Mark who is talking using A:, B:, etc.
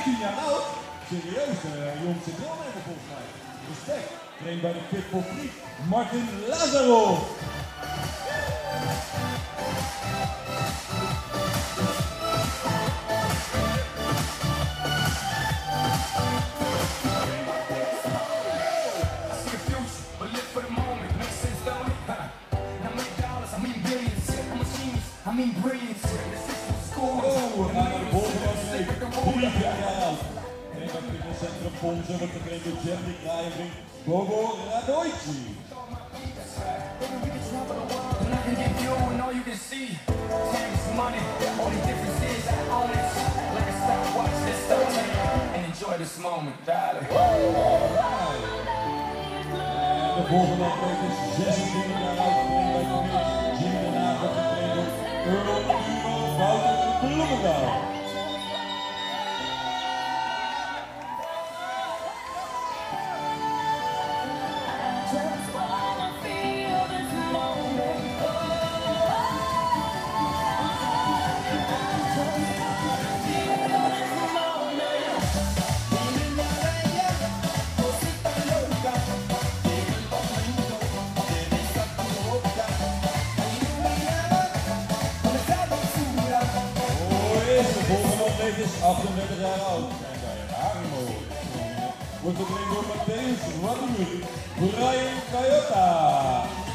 A: 15 jaar oud. Serieus, jongste deelnemer volgens mij. Respect. Traint bij de Fit for Free, Martin Lazarov.
B: I mean brilliance.
A: Oh, we gaan naar de volgende aflevering. 3 jaar oud. En dat in het centrum Ponsen wordt getraind door Jeffrey Kraaienbrink, Bobo Radoici.
B: Enjoy this moment, darling.
A: En de volgende atleet is 26 jaar oud, getraind bij Commit. Jimmy de Naag wordt getraind door Earl Uno Wouter Bloemendaal. De volgende atleet is 38 jaar oud en bij Harimo wordt getraind door Matthäus Rademir, Brian Kayota.